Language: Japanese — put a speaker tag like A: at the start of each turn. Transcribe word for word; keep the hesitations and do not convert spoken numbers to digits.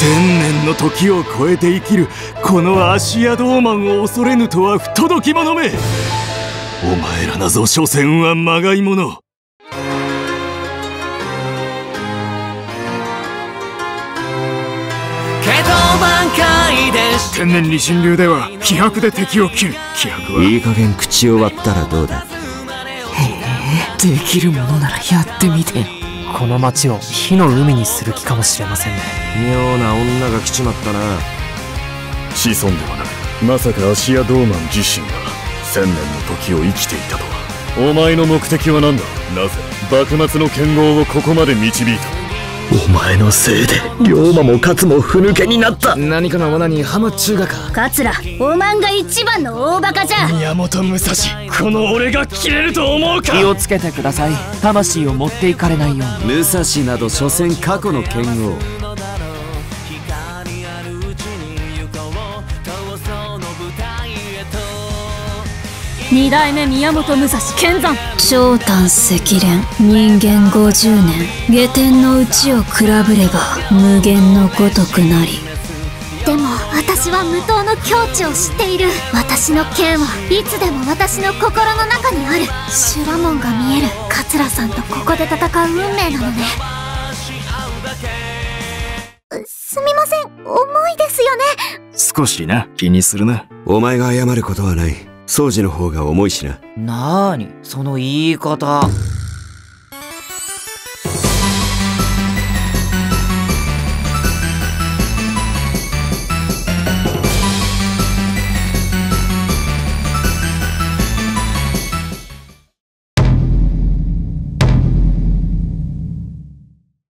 A: 千年の時を超えて生きるこのアシアドーマンを恐れぬとは不届き者め。お前らなぞ所詮はまがいもの。天然理心流では気迫で敵を切る。気迫はい
B: い加減口を割ったらどうだ。
C: へえ、できるものならやってみてよ。この町を火の海にする気かもしれませんね。
B: 妙な女が来ちまったな。
A: 子孫ではなく、まさかアシアドーマン自身が千年の時を生きていたとは。お前の目的は何だ。なぜ幕末の剣豪をここまで導いた。お前のせいで龍馬も勝もふぬけになった。
C: 何かの罠にハマっちゅうがか。
D: 桂、おまんが一番の大バカじゃ。
A: 宮本武蔵、この俺が切れると思うか。
C: 気をつけてください。魂を持っていかれないように。
B: 武蔵など所詮過去の剣豪。
D: 二代目宮本武蔵剣山。長短赤蓮、人間ごじゅうねん、下天の内を比べれば無限のごとくなり。
E: でも私は無刀の境地を知っている。私の剣はいつでも私の心の中にある。修羅門が見える。桂さんとここで戦う運命なのね。すみません、重いですよね。
A: 少しな、気にするな。
B: お前が謝ることはない。宗次の方が重いしな。
C: なーにその言い方。